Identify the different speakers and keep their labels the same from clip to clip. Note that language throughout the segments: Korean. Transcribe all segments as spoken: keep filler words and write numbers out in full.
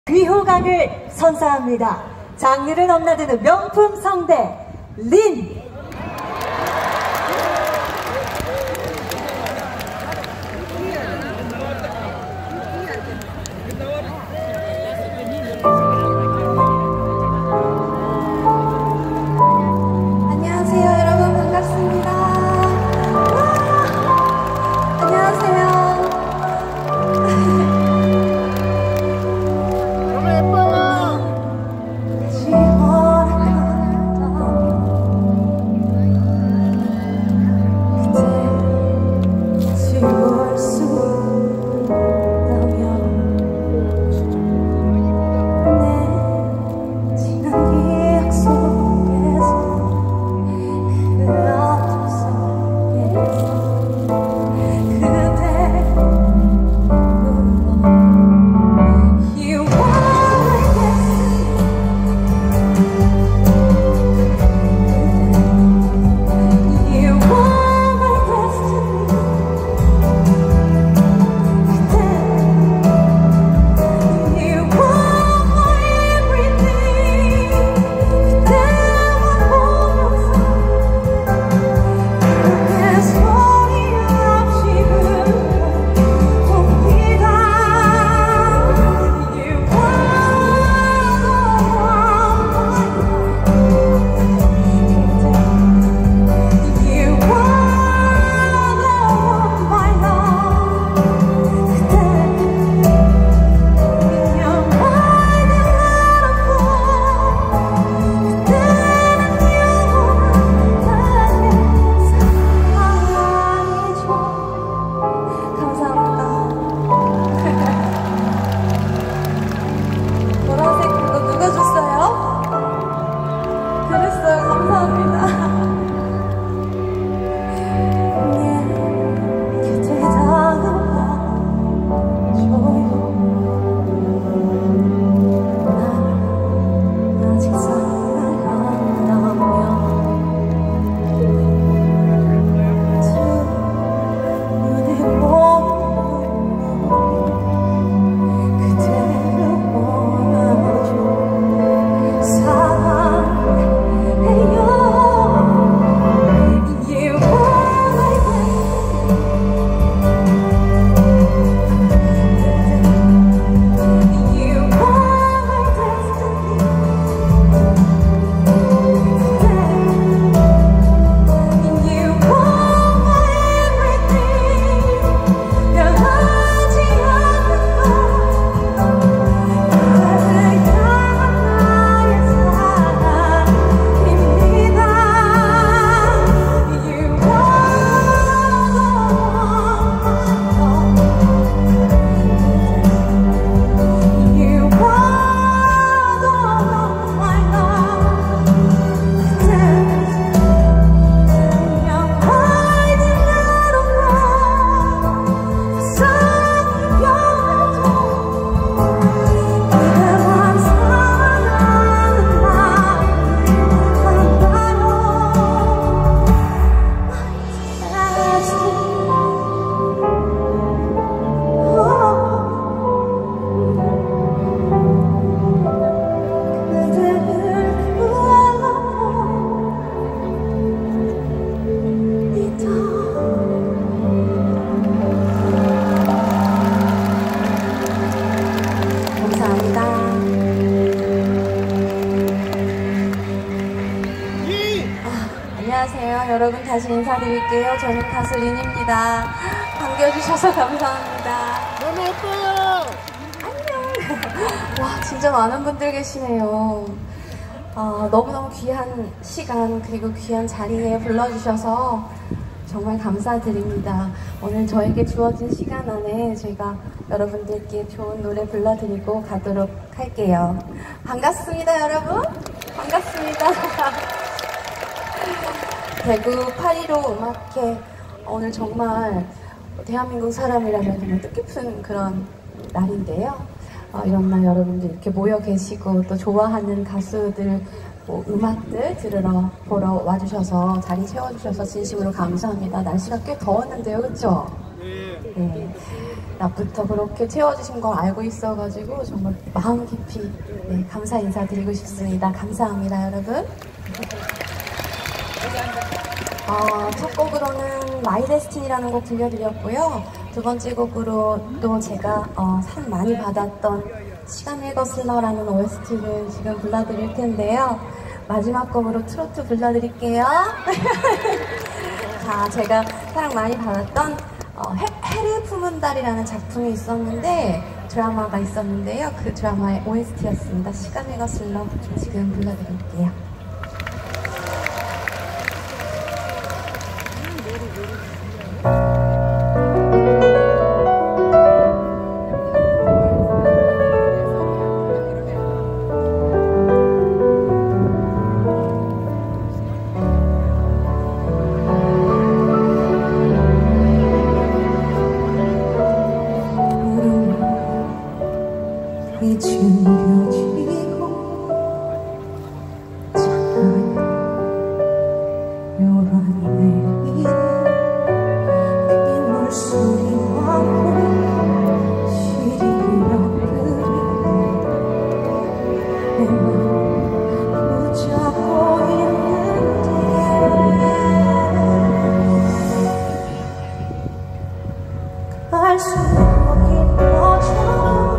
Speaker 1: 귀호강을 선사합니다. 장르를 넘나드는 명품 성대 린.
Speaker 2: 안녕하세요 여러분, 반갑습니다. 안녕하세요. 안녕하세요 여러분, 다시 인사드릴게요. 저는 가수 린입니다. 반겨주셔서 감사합니다.
Speaker 3: 너무 예뻐요.
Speaker 2: 안녕. 와, 진짜 많은 분들 계시네요. 어, 너무너무 귀한 시간 그리고 귀한 자리에 불러주셔서 정말 감사드립니다. 오늘 저에게 주어진 시간 안에 제가 여러분들께 좋은 노래 불러드리고 가도록 할게요. 반갑습니다 여러분. 반갑습니다. 대구 팔일오 음악회, 오늘 정말 대한민국 사람이라면 정말 뜻깊은 그런 날인데요. 어, 이런 날 여러분들 이렇게 모여 계시고 또 좋아하는 가수들 뭐 음악들 들으러 보러 와주셔서 자리 채워주셔서 진심으로 감사합니다. 날씨가 꽤 더웠는데요, 그렇죠? 네. 낮부터 그렇게 채워주신 걸 알고 있어가지고 정말 마음 깊이 네, 감사 인사드리고 싶습니다. 감사합니다, 여러분. 어, 첫 곡으로는 My Destiny라는 곡 들려드렸고요. 두 번째 곡으로 또 제가 어, 상 많이 받았던 시간의 거슬러라는 오에스티를 지금 불러드릴 텐데요. 마지막 곡으로 트로트 불러드릴게요. 자, 제가 사랑 많이 받았던 어, 해, 해를 품은 달이라는 작품이 있었는데 드라마가 있었는데요. 그 드라마의 오에스티였습니다. 시간의 거슬러 지금 불러드릴게요.
Speaker 3: 숨겨지고 잠깐 요란히 내리는 빗물소리 많고 시리구역들이 내맘 붙잡고 있는데 갈 수 없는 것처럼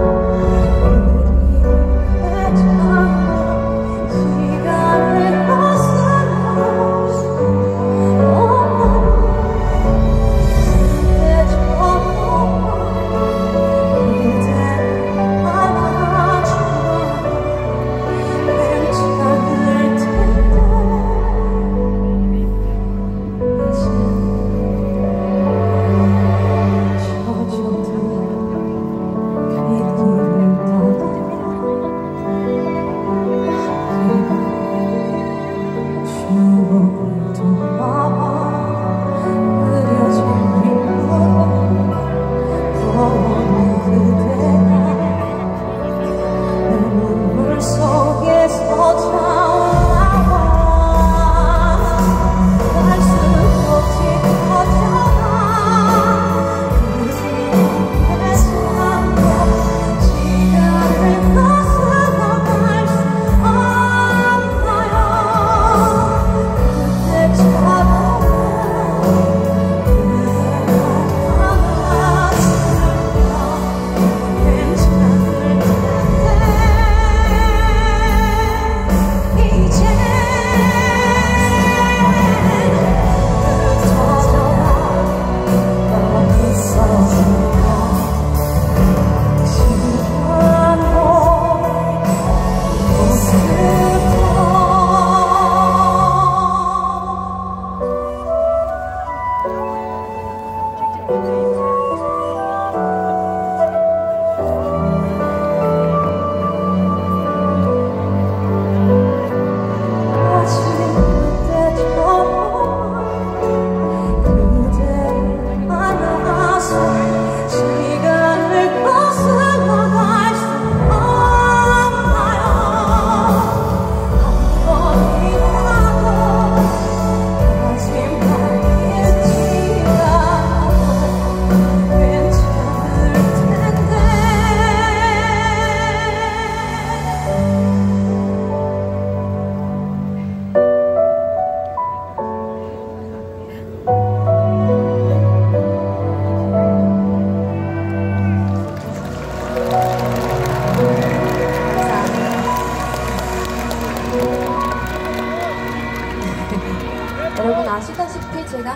Speaker 2: 여러분 아시다시피 제가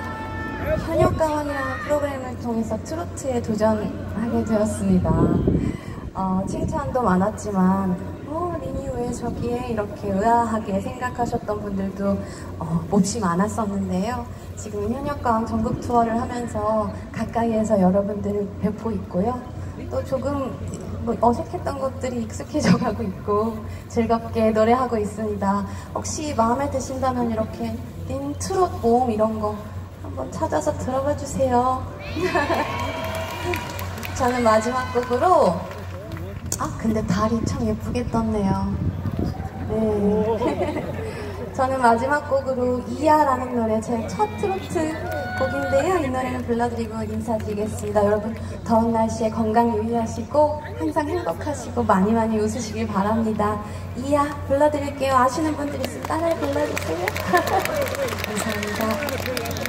Speaker 2: 현역가왕이라는 프로그램을 통해서 트로트에 도전하게 되었습니다. 어, 칭찬도 많았지만 어, 리니 왜 저기에 이렇게 의아하게 생각하셨던 분들도 어, 몹시 많았었는데요. 지금 현역가왕 전국 투어를 하면서 가까이에서 여러분들을 뵙고 있고요. 또 조금 뭐 어색했던 것들이 익숙해져 가고 있고 즐겁게 노래하고 있습니다. 혹시 마음에 드신다면 이렇게 린 트롯 모음 이런 거 한번 찾아서 들어봐 주세요. 저는 마지막 곡으로 아 근데 달이 참 예쁘게 떴네요. 네. 저는 마지막 곡으로 이야라는 노래 제 첫 트로트 곡인데요. 이 노래를 불러드리고 인사드리겠습니다. 여러분 더운 날씨에 건강 유의하시고 항상 행복하시고 많이 많이 웃으시길 바랍니다. 이야 불러드릴게요. 아시는 분들 있으면 따라 불러주세요. 감사합니다.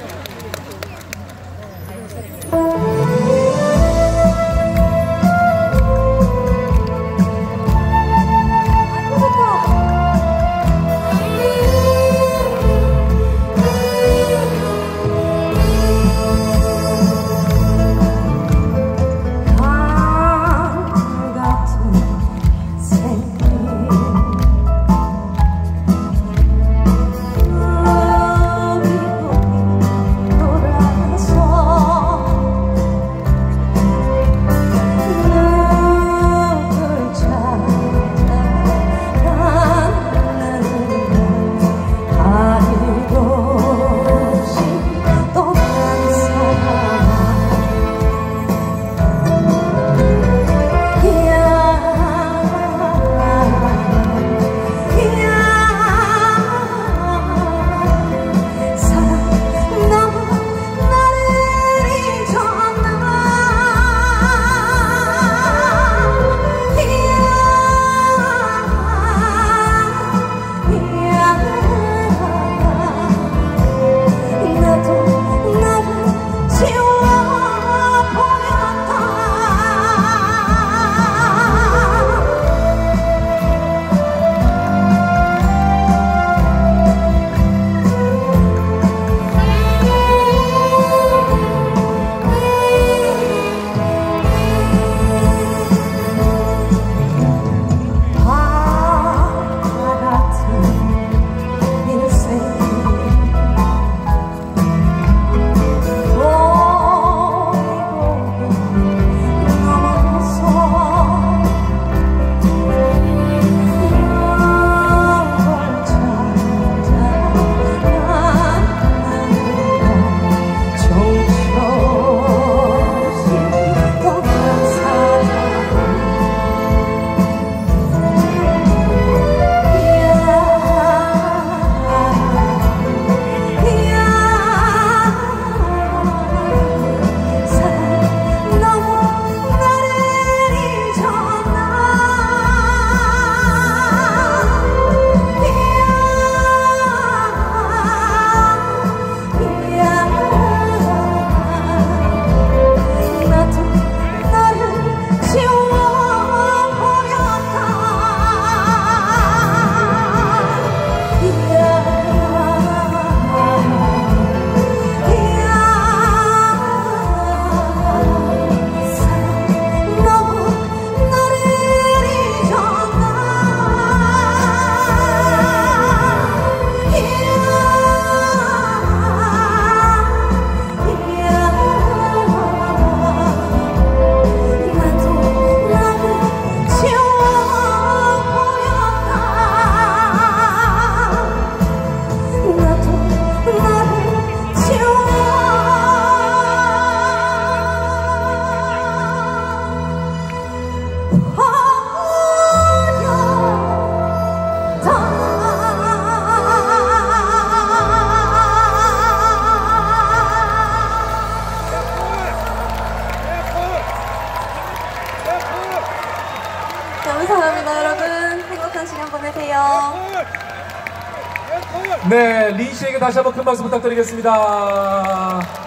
Speaker 2: 감사합니다. 여러분 행복한 시간 보내세요.
Speaker 4: 네, 린 씨에게 다시 한번 큰 박수 부탁드리겠습니다.